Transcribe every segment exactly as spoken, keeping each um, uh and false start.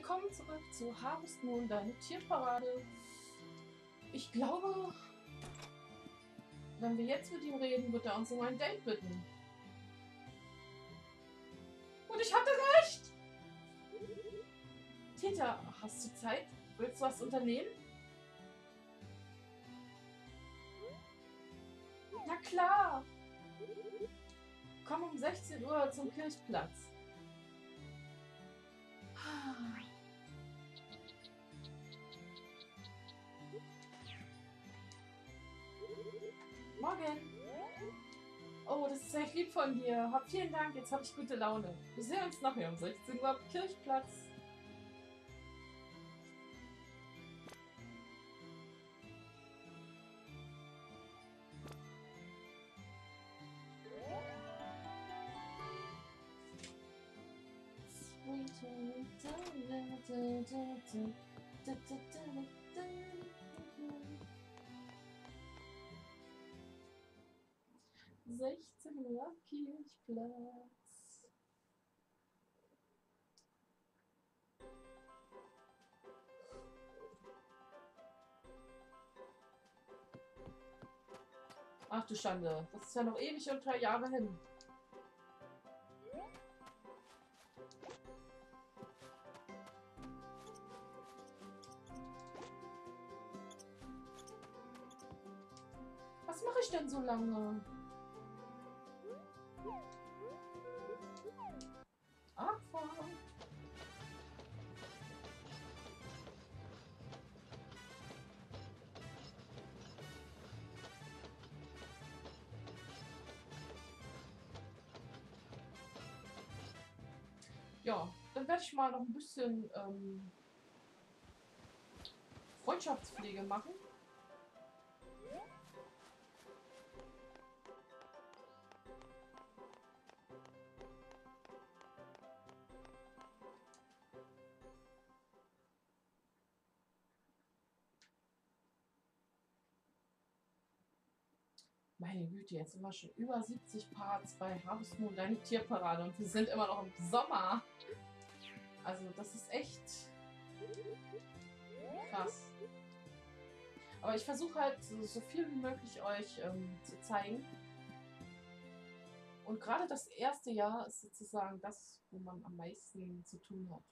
Willkommen zurück zu Harvest Moon, deine Tierparade. Ich glaube, wenn wir jetzt mit ihm reden, wird er uns um ein Date bitten. Und ich hatte recht! Tita, hast du Zeit? Willst du was unternehmen? Na klar! Komm um sechzehn Uhr zum Kirchplatz. Morgen. Oh, das ist echt lieb von dir. Hab vielen Dank, jetzt habe ich gute Laune. Wir sehen uns nachher um sechzehn Uhr am Kirchplatz. sechzehn Uhr Kirchplatz. Ach du Schande, das ist ja noch ewig und drei Jahre hin. Was mache ich denn so lange? Abfahren. Ja, dann werde ich mal noch ein bisschen ähm, Freundschaftspflege machen. Meine Güte, jetzt sind wir schon über siebzig Parts bei Harvest Moon, deine Tierparade, und wir sind immer noch im Sommer. Also das ist echt krass. Aber ich versuche halt so, so viel wie möglich euch ähm, zu zeigen. Und gerade das erste Jahr ist sozusagen das, wo man am meisten zu tun hat.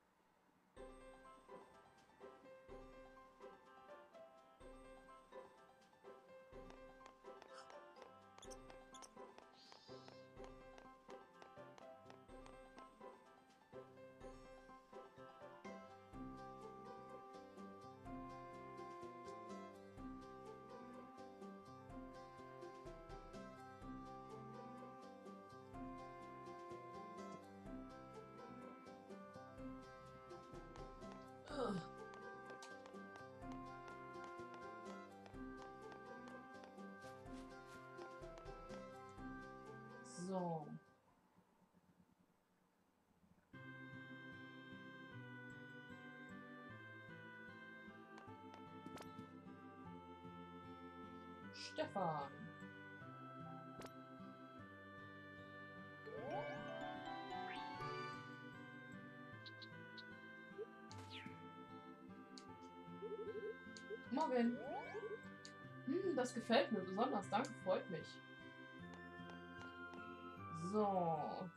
Ugh. So. Stefan. Morgen. Hm, das gefällt mir besonders. Danke, freut mich. So.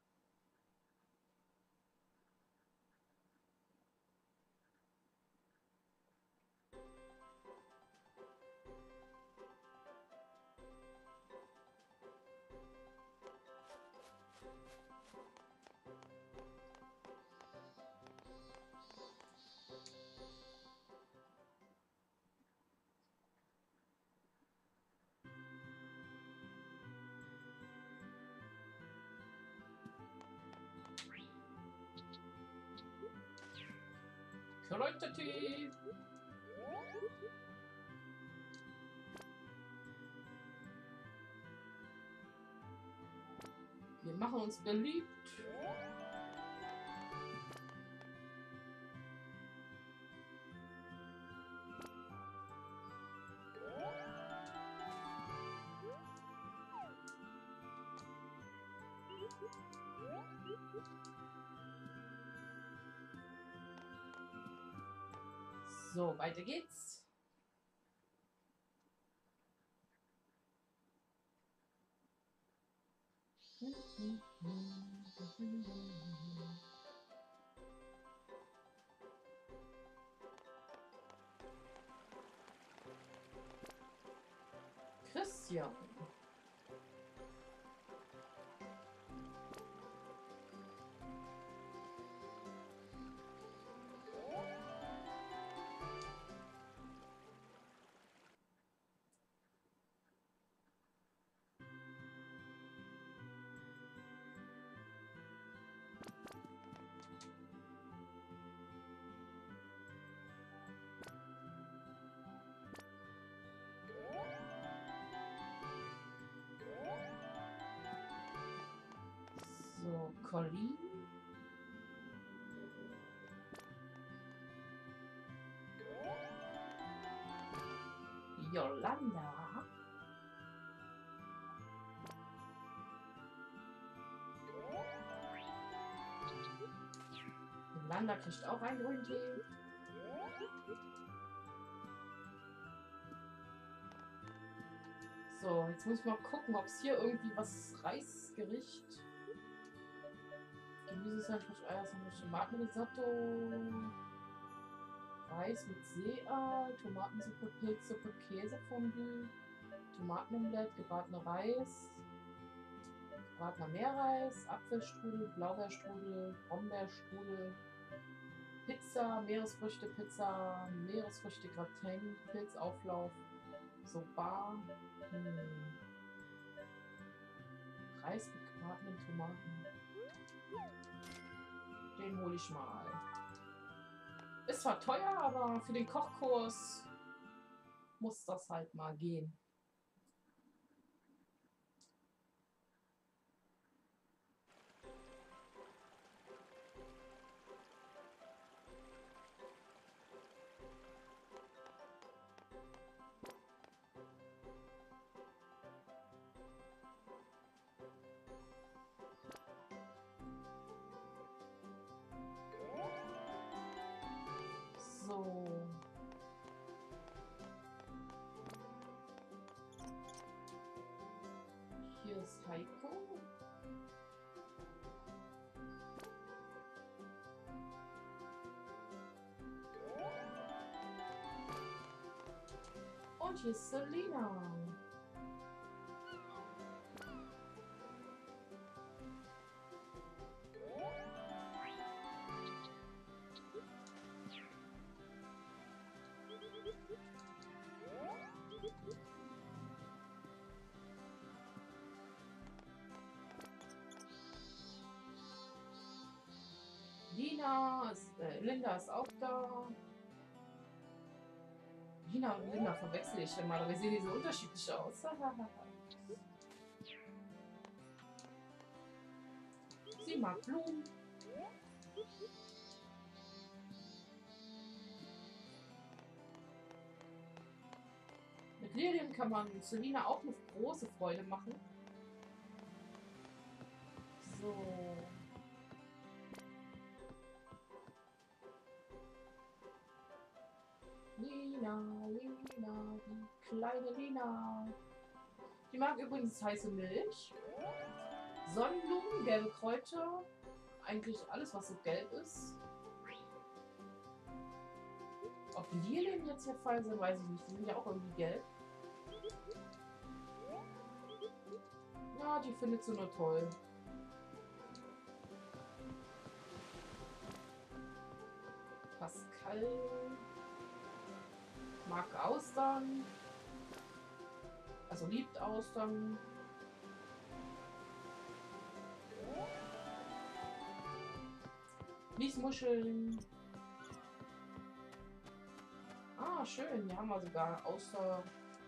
Kräutertee. Wir machen uns beliebt. So, weiter geht's. Christian. So, Colleen. Yolanda. Yolanda kriegt auch einen grünen Tee. So, jetzt muss ich mal gucken, ob es hier irgendwie was Reisgericht. Gemüse, Eier, Tomatenrisotto. Reis mit Seeal, Tomatensuppe, Pilzsuppe, Käsefondue, Tomatenomelette, gebratener Reis, gebratener Meerreis, Apfelstrudel, Blaubeerstrudel, Brombeerstrudel, Pizza, Meeresfrüchte-Pizza, Meeresfrüchte-Gratin, Pilzauflauf, Soba, hm. Reis mit gebratenen Tomaten. Den hole ich mal. Ist zwar teuer, aber für den Kochkurs muss das halt mal gehen. So. Hier ist Heiko. Und hier ist Selina. Lina ist, äh, Linda ist auch da. Lina und Linda verwechsel ich immer, aber wir sehen die so unterschiedlich aus. Sie mag Blumen. Mit Lilien kann man Selina auch eine große Freude machen. So. Lina, Lina, die kleine Lina. Die mag übrigens heiße Milch. Sonnenblumen, gelbe Kräuter. Eigentlich alles, was so gelb ist. Ob die Lilien jetzt der Fall sind, weiß ich nicht. Die sind ja auch irgendwie gelb. Ja, die findet sie nur toll. Pascal mag Austern. Also liebt Austern. Miesmuscheln. Ah, schön. Hier haben wir sogar Auster.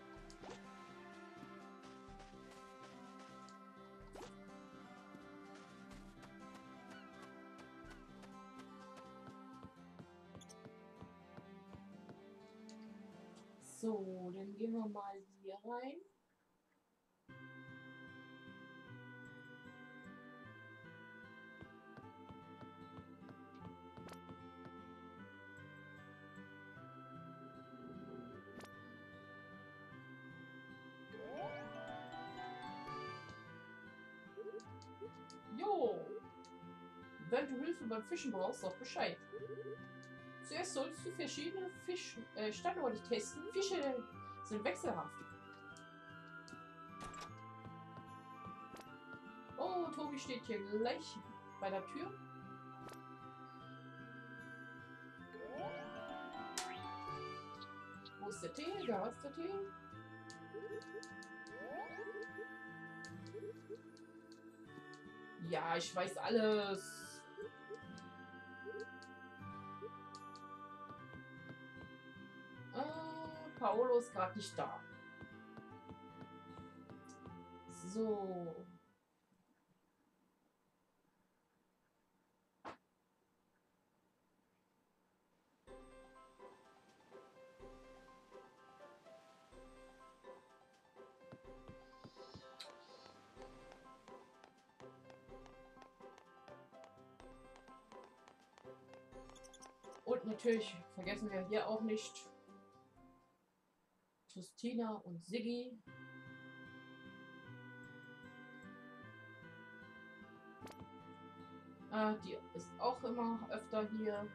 So, dann gehen wir mal hier rein. wenn du Hilfe beim Fischen brauchst, sag Bescheid. Zuerst solltest du verschiedene Fisch, äh, Standorte testen. Fische sind wechselhaft. Oh, Tobi steht hier gleich bei der Tür. Wo ist der Tee? Da ist der Tee. Ja, ich weiß alles. Äh, Paolo ist gerade nicht da. So. Und natürlich vergessen wir hier auch nicht Christina und Siggi. Äh, die ist auch immer öfter hier.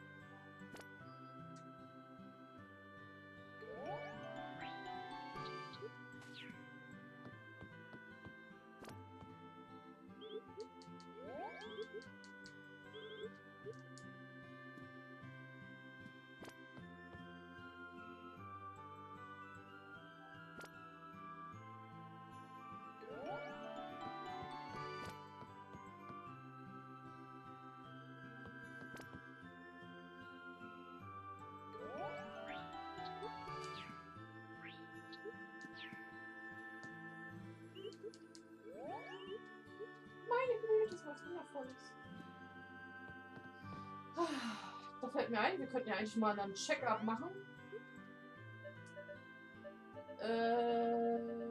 Meine Güte, das war was Wundervolles. Da fällt mir ein, wir könnten ja eigentlich mal einen Check-up machen. Äh,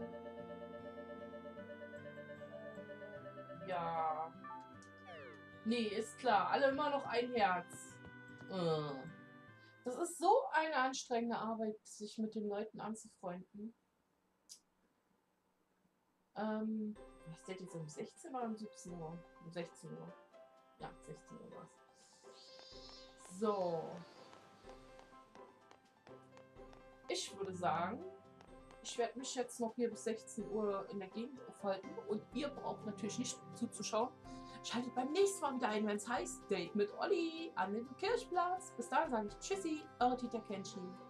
ja. Nee, ist klar. Alle immer noch ein Herz. Äh. Das ist so eine anstrengende Arbeit, sich mit den Leuten anzufreunden. Ähm, was steht jetzt um sechzehn oder um siebzehn Uhr? Um sechzehn Uhr. Ja, sechzehn Uhr war es. So. Ich würde sagen, ich werde mich jetzt noch hier bis sechzehn Uhr in der Gegend aufhalten und ihr braucht natürlich nicht zuzuschauen. Schaltet beim nächsten Mal wieder ein, wenn es heißt Date mit Olli an dem Kirchplatz. Bis dahin sage ich Tschüssi, eure Tita Kenshi.